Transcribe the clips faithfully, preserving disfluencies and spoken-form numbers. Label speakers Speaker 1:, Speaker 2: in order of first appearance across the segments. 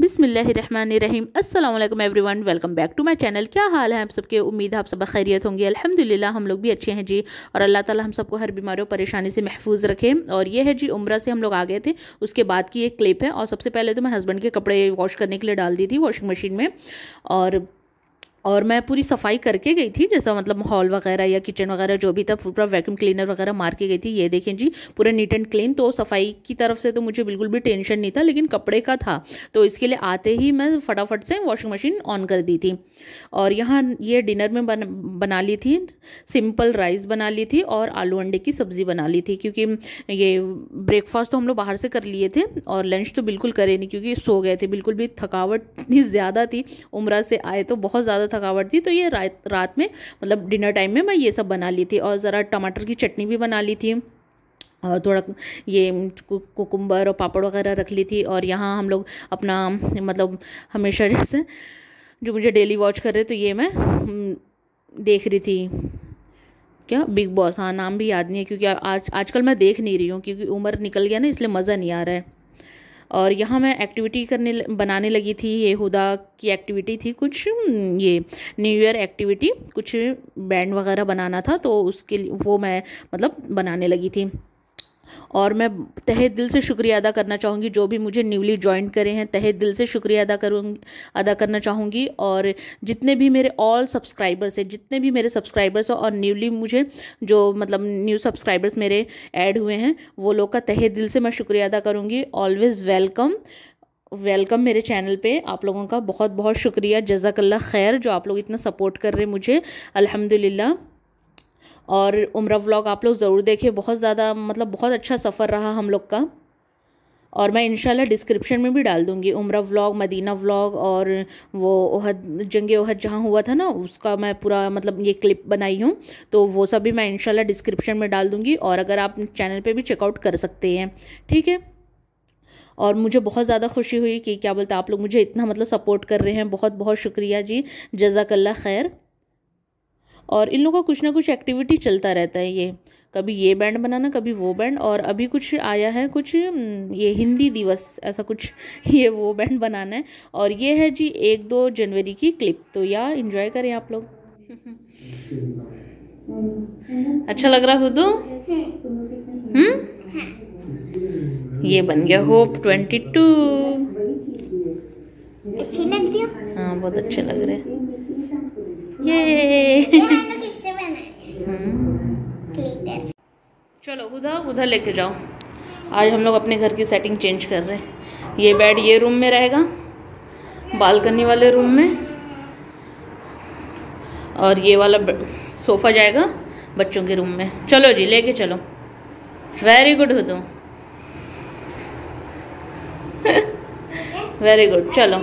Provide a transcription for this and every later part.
Speaker 1: बिस्मिल्लाहिर्रहमानिर्रहीम। अस्सलाम वालेकुम everyone, welcome back to my channel. क्या हाल है आप सबके? उम्मीद है आप सब खैरियत होंगे। अल्हम्दुलिल्लाह हम लोग भी अच्छे हैं जी। और अल्लाह ताला हम सबको हर बीमारी और परेशानी से महफूज रखे। और ये है जी उम्रा से हम लोग आ गए थे, उसके बाद की एक क्लिप है। और सबसे पहले तो मैं हस्बैंड के कपड़े वॉश करने के लिए डाल दी थी वॉशिंग मशीन में, और और मैं पूरी सफाई करके गई थी, जैसा मतलब हॉल वगैरह या किचन वगैरह जो भी था पूरा वैक्यूम क्लीनर वगैरह मार के गई थी। ये देखें जी पूरा नीट एंड क्लीन। तो सफाई की तरफ से तो मुझे बिल्कुल भी टेंशन नहीं था, लेकिन कपड़े का था, तो इसके लिए आते ही मैं फटाफट से वॉशिंग मशीन ऑन कर दी थी। और यहाँ ये डिनर में बन, बना ली थी सिंपल राइस बना ली थी और आलू अंडे की सब्ज़ी बना ली थी, क्योंकि ये ब्रेकफास्ट तो हम लोग बाहर से कर लिए थे और लंच तो बिल्कुल करे नहीं, क्योंकि सो गए थे। बिल्कुल भी थकावट इतनी ज़्यादा थी, उम्रा से आए तो बहुत ज़्यादा थकावट थी। तो ये रात रात में मतलब डिनर टाइम में मैं ये सब बना ली थी। और ज़रा टमाटर की चटनी भी बना ली थी, और थोड़ा ये कुकुम्बर और पापड़ वगैरह रख ली थी। और यहाँ हम लोग अपना मतलब हमेशा जैसे जो मुझे डेली वॉच कर रहे, तो ये मैं देख रही थी क्या बिग बॉस। हाँ, नाम भी याद नहीं है, क्योंकि आज आजकल मैं देख नहीं रही हूँ, क्योंकि उम्र निकल गया ना, इसलिए मज़ा नहीं आ रहा है। और यहाँ मैं एक्टिविटी करने बनाने लगी थी। ये हुदा की एक्टिविटी थी, कुछ ये न्यू ईयर एक्टिविटी, कुछ बैंड वगैरह बनाना था, तो उसके लिए वो मैं मतलब बनाने लगी थी। और मैं तहे दिल से शुक्रिया अदा करना चाहूँगी जो भी मुझे न्यूली ज्वाइन करे हैं, तहे दिल से शुक्रिया अदा करूँगी अदा करना चाहूँगी। और जितने भी मेरे ऑल सब्सक्राइबर्स हैं, जितने भी मेरे सब्सक्राइबर्स हैं और न्यूली मुझे जो मतलब न्यू सब्सक्राइबर्स मेरे ऐड हुए हैं, वो लोग का तहे दिल से मैं शुक्रिया अदा करूँगी। ऑलवेज़ वेलकम वेलकम मेरे चैनल पे। आप लोगों का बहुत बहुत शुक्रिया, जज़ाकल्लाह खैर, जो आप लोग इतना सपोर्ट कर रहे हैं मुझे, अल्हम्दुलिल्लाह। और उम्रा व्लॉग आप लोग ज़रूर देखें, बहुत ज़्यादा मतलब बहुत अच्छा सफ़र रहा हम लोग का। और मैं इंशाल्लाह डिस्क्रिप्शन में भी डाल दूँगी उम्रा व्लॉग, मदीना व्लॉग, और वो ओहद जंगे ओहद जहाँ हुआ था ना, उसका मैं पूरा मतलब ये क्लिप बनाई हूँ, तो वो सब भी मैं इंशाल्लाह डिस्क्रिप्शन में डाल दूँगी। और अगर आप चैनल पे भी चेकआउट कर सकते हैं, ठीक है। और मुझे बहुत ज़्यादा खुशी हुई कि क्या बोलते आप लोग मुझे इतना मतलब सपोर्ट कर रहे हैं, बहुत बहुत शुक्रिया जी, जज़ाकल्लाह खैर। और इन लोगों का कुछ ना कुछ एक्टिविटी चलता रहता है, ये कभी ये बैंड बनाना, कभी वो बैंड। और अभी कुछ आया है, कुछ ये हिंदी दिवस ऐसा कुछ, ये वो बैंड बनाना है। और ये है जी एक दो जनवरी की क्लिप, तो यार एंजॉय करें आप लोग। अच्छा लग रहा हुदू? हम्म ये बन गया होप ट्वेंटी टू।
Speaker 2: अच्छी लगती है?
Speaker 1: हाँ, बहुत अच्छे लग रहे हैं ये। चलो उधर उधर लेके जाओ। आज हम लोग अपने घर की सेटिंग चेंज कर रहे हैं। ये बेड ये रूम में रहेगा, बालकनी वाले रूम में, और ये वाला सोफ़ा जाएगा बच्चों के रूम में। चलो जी लेके चलो। वेरी गुड हुदू, वेरी गुड। चलो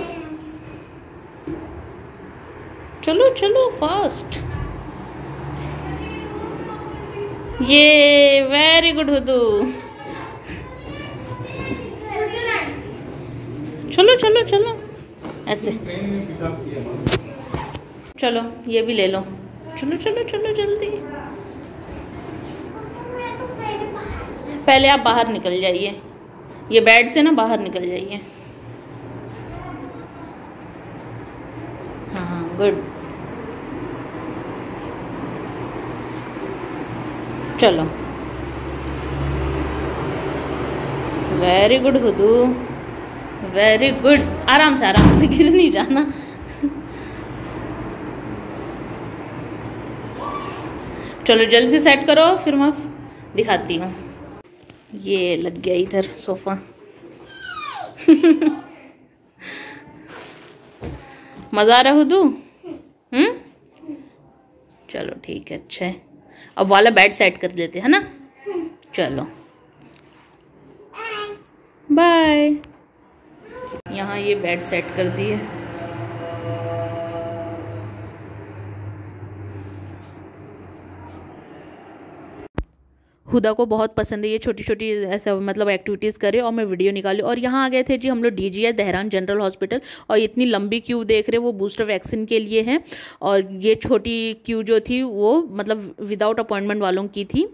Speaker 1: चलो चलो फास्ट। ये वेरी गुड हुदू। चलो चलो चलो ऐसे, चलो ये भी ले लो। चलो चलो चलो जल्दी। पहले आप बाहर निकल जाइए, ये बेड से ना बाहर निकल जाइए। हाँ गुड, चलो वेरी गुड हुदू, वेरी गुड। आराम से आराम से, गिर नहीं जाना। चलो जल्दी से सेट करो, फिर मैं दिखाती हूँ। ये लग गया इधर सोफ़ा। मज़ा आ रहा हुदू? हम्म चलो ठीक है, अच्छा है। अब वाला बेड सेट कर देते हैं ना। चलो बाय। यहाँ ये बेड सेट कर दिए। हुदा को बहुत पसंद है ये छोटी छोटी ऐसा मतलब एक्टिविटीज़ करे, और मैं वीडियो निकाली। और यहाँ आ गए थे जी हम लोग डीजीआई देहरान जनरल हॉस्पिटल, और इतनी लंबी क्यू देख रहे वो बूस्टर वैक्सीन के लिए है। और ये छोटी क्यू जो थी वो मतलब विदाउट अपॉइंटमेंट वालों की थी।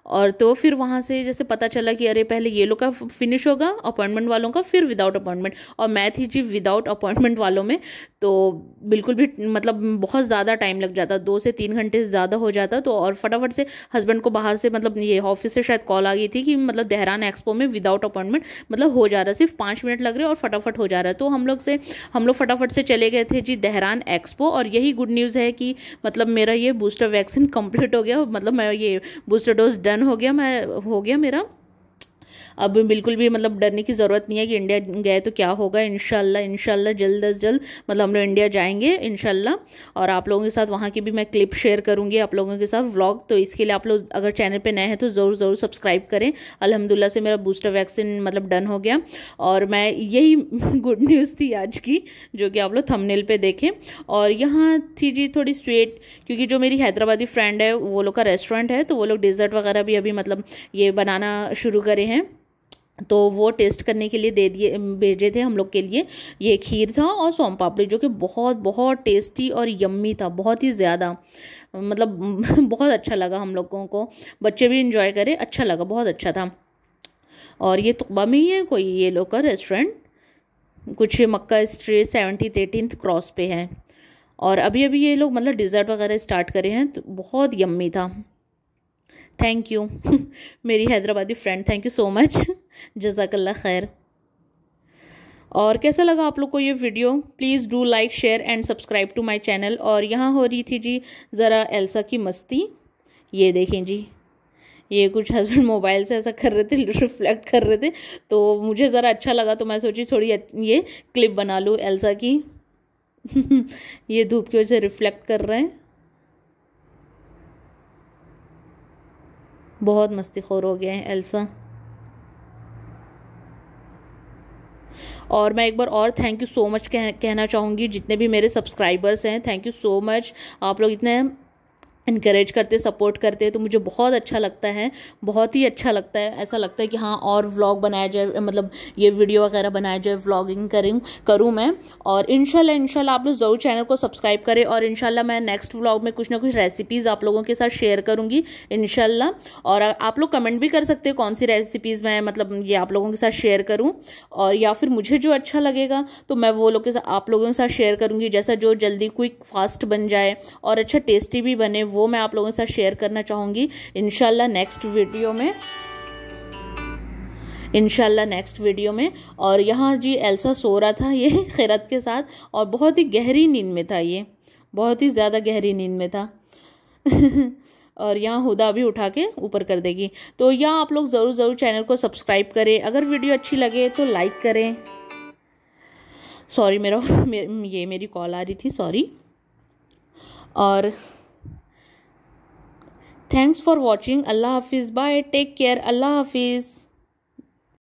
Speaker 1: और तो फिर वहाँ से जैसे पता चला कि अरे पहले ये लोग का फिनिश होगा अपॉइंटमेंट वालों का, फिर विदाउट अपॉइंटमेंट, और मैं थी जी विदाउट अपॉइंटमेंट वालों में। तो बिल्कुल भी मतलब बहुत ज़्यादा टाइम लग जाता, दो से तीन घंटे से ज़्यादा हो जाता। तो और फटाफट से हस्बैंड को बाहर से मतलब ये ऑफिस से शायद कॉल आ गई थी कि मतलब देहरान एक्सपो में विदाउट अपॉइंटमेंट मतलब हो जा रहा है, सिर्फ पाँच मिनट लग रहे हैं और फटाफट हो जा रहा है। तो हम लोग से हम लोग फटाफट से चले गए थे जी देहरान एक्सपो। और यही गुड न्यूज़ है कि मतलब मेरा ये बूस्टर वैक्सीन कंप्लीट हो गया, मतलब मैं ये बूस्टर डोज डन हो गया, मैं हो गया मेरा। अब बिल्कुल भी मतलब डरने की ज़रूरत नहीं है कि इंडिया गए तो क्या होगा। इंशाल्लाह इंशाल्लाह जल्द अज जल्द मतलब हम लोग इंडिया जाएंगे इंशाल्लाह। और आप लोगों के साथ वहाँ की भी मैं क्लिप शेयर करूँगी आप लोगों के साथ व्लॉग। तो इसके लिए आप लोग अगर चैनल पे नए हैं तो ज़रूर ज़रूर सब्सक्राइब करें। अल्हम्दुलिल्लाह से मेरा बूस्टर वैक्सीन मतलब डन हो गया। और मैं यही गुड न्यूज़ थी आज की जो कि आप लोग थंबनेल पे देखें। और यहाँ थी जी थोड़ी स्वीट, क्योंकि जो मेरी हैदराबादी फ्रेंड है वो लोग का रेस्टोरेंट है, तो वो लोग डेजर्ट वगैरह भी अभी मतलब ये बनाना शुरू करे हैं, तो वो टेस्ट करने के लिए दे दिए भेजे थे हम लोग के लिए। ये खीर था और सोम पापड़ी जो कि बहुत बहुत टेस्टी और यम्मी था, बहुत ही ज़्यादा मतलब बहुत अच्छा लगा हम लोगों को, बच्चे भी इंजॉय करे, अच्छा लगा, बहुत अच्छा था। और ये तुकबा में ही है कोई ये लोग का रेस्टोरेंट, कुछ Makkah street seventy eighteen cross पे है। और अभी अभी ये लोग मतलब डिज़र्ट वगैरह स्टार्ट करे हैं, तो बहुत यम्मी था। थैंक यू मेरी हैदराबादी friend, thank you so much, जज़ाकल्ला खैर। और कैसा लगा आप लोग को ये video? Please do like share and subscribe to my channel. और यहाँ हो रही थी जी ज़रा एल्सा की मस्ती, ये देखें जी, ये कुछ हस्बैंड मोबाइल से ऐसा कर रहे थे, रिफ्लेक्ट कर रहे थे, तो मुझे ज़रा अच्छा लगा, तो मैं सोची थोड़ी ये क्लिप बना लूँ एल्सा की ये धूप की वजह से रिफ्लेक्ट कर रहे हैं, बहुत मस्तीखोर हो गए हैं एल्सा। और मैं एक बार और थैंक यू सो मच कह, कहना चाहूँगी जितने भी मेरे सब्सक्राइबर्स हैं, थैंक यू सो मच। आप लोग इतने इनकरेज करते, सपोर्ट करते, तो मुझे बहुत अच्छा लगता है, बहुत ही अच्छा लगता है। ऐसा लगता है कि हाँ और व्लॉग बनाया जाए, मतलब ये वीडियो वगैरह बनाया जाए, व्लॉगिंग करूँ करूँ मैं। और इंशाल्लाह इंशाल्लाह आप लोग ज़रूर चैनल को सब्सक्राइब करें। और इंशाल्लाह मैं नेक्स्ट व्लॉग में कुछ ना कुछ रेसिपीज़ आप लोगों के साथ शेयर करूँगी इंशाल्लाह। और आप लोग कमेंट भी कर सकते हो कौन सी रेसिपीज़ मैं मतलब ये आप लोगों के साथ शेयर करूँ, और या फिर मुझे जो अच्छा लगेगा तो मैं वो लोग के साथ आप लोगों के साथ शेयर करूँगी, जैसा जो जल्दी क्विक फास्ट बन जाए और अच्छा टेस्टी भी बने, वो मैं आप लोगों के साथ शेयर करना चाहूँगी इंशाल्लाह नेक्स्ट वीडियो में, इंशाल्लाह नेक्स्ट वीडियो में। और यहाँ जी एल्सा सो रहा था ये खैरत के साथ, और बहुत ही गहरी नींद में था, ये बहुत ही ज़्यादा गहरी नींद में था और यहाँ हुदा भी उठा के ऊपर कर देगी। तो यहाँ आप लोग ज़रूर ज़रूर चैनल को सब्सक्राइब करें, अगर वीडियो अच्छी लगे तो लाइक करें। सॉरी मेरा ये मेरी कॉल आ रही थी, सॉरी। और थैंक्स फॉर वॉचिंग, अल्लाह हाफिज़, बाय, टेक केयर, अल्लाह हाफिज़।